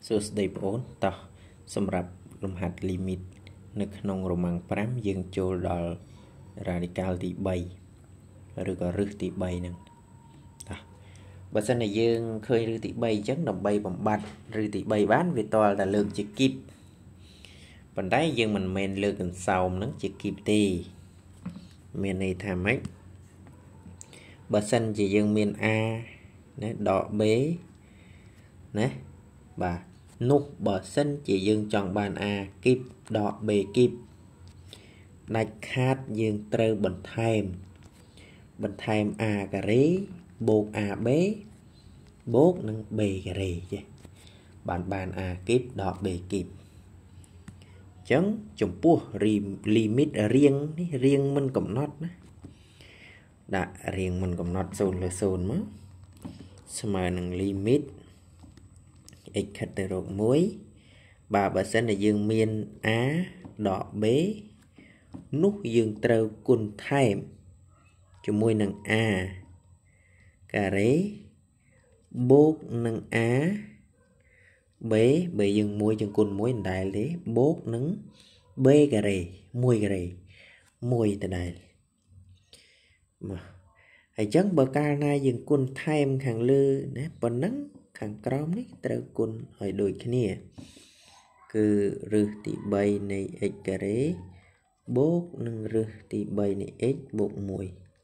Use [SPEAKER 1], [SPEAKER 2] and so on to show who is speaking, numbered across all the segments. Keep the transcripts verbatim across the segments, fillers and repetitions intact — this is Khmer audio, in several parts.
[SPEAKER 1] សួស្តីបងប្អូនតោះសម្រាប់លំហាត់ limit នៅក្នុងរមាំងប្រាំយើងចូលដល់ radical ទី3ឬក៏រឹសទី3ហ្នឹងតោះបើសិនជាយើងឃើញរឹសទី3អញ្ចឹងដើម្បីបំបត្តិរឹសទី3បានវាតលតែលើកជាគីបប៉ុន្តែយើងមិនមែនលើកកន្សោមហ្នឹងជាគីបទេមានន័យថាម៉េចបើសិនជាយើងមាន a ណាដក b ណាបាទនោះបើសិនជាយើងចង់បាន a គីបដក b គីបដាច់ខាតយើងត្រូវបន្ថែមបន្ថែម a ការ៉េបូក ab បូកនឹង b ការ៉េចេះបានបាន a គីបដក b គីបអញ្ចឹងចំពោះ limit រៀងនេះរៀងមិនកំណត់ណាដាក់រៀងមិនកំណត់0លើ0មកស្មើនឹង limit x ខិតទៅរក1បាទបើសិនជាយើងមាន a ដក b នោះយើងត្រូវគុណថែមជាមួយនឹង a ការ៉េបូកនឹង a b b យើង1ជាងគុណ1មិនដែលទេបូកនឹង b ការ៉េ1ការ៉េ1ដដែលមកហើយអញ្ចឹងបើកាលណាយើងគុណថែមខាងលើណាប៉ុណ្ណឹងខាងក្រោមនេះត្រូវគុណឲ្យដូចគ្នាគឺរឹសទី3នៃ x ការ៉េបូកនឹងរឹសទី3នៃ x បូក1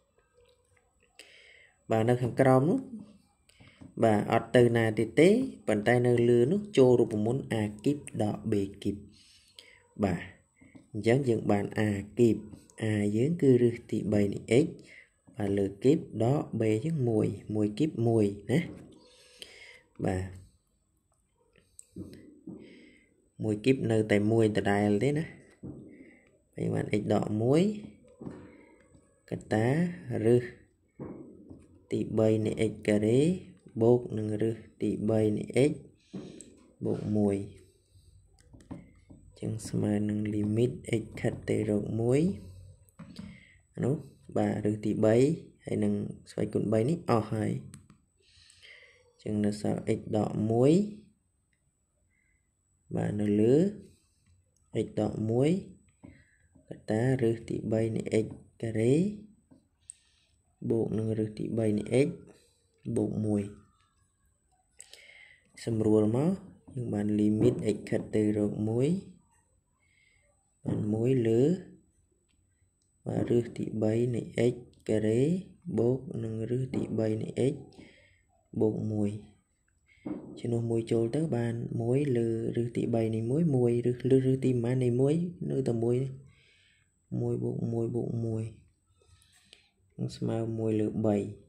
[SPEAKER 1] បាទនៅខាងក្រោមនោះបាទអត់ទៅណាទៀតទេប៉ុន្តែនៅលើនោះចូលរូបមន្ត a គីបដក b គីបបាទអញ្ចឹងយើងបាន a គីប a យើងគឺរឹសទី3នៃ x បាទលើគីបដក b ជាង1 1គីប1ណាបាទ1គីបនៅតែ1ដដែលទេណាហើយបាន x ដក1កតារឹសទី3នៃ x ការ៉េបូកនឹងរឹសទី3នៃ x បូក1ចឹងស្មើនឹង limit x ខិតទៅរក1នោះបាទរឹសទី3ហើយនឹងស្វ័យគុណ3នេះអស់ហើយចឹងនៅសល់ x ដក1បាទនៅលើ x ដក1កតារឹសទី3នៃ x ការ៉េបូកនឹងរឹសទី3នៃ x បូក1សម្រួលមកយើងបាន limit x ខិតទៅរក1បាន1លើបាទរឹសទី3នៃ x ការ៉េបូកនឹងរឹសទី3នៃ x បូក1ជំនួស1ចូលទៅបាន1លើរឹសទី3នៃ1 1ឬលើរឹសទីប៉ុន្មាននៃ1នៅតែ1 1បូក1បូក1ស្មើ1លើ3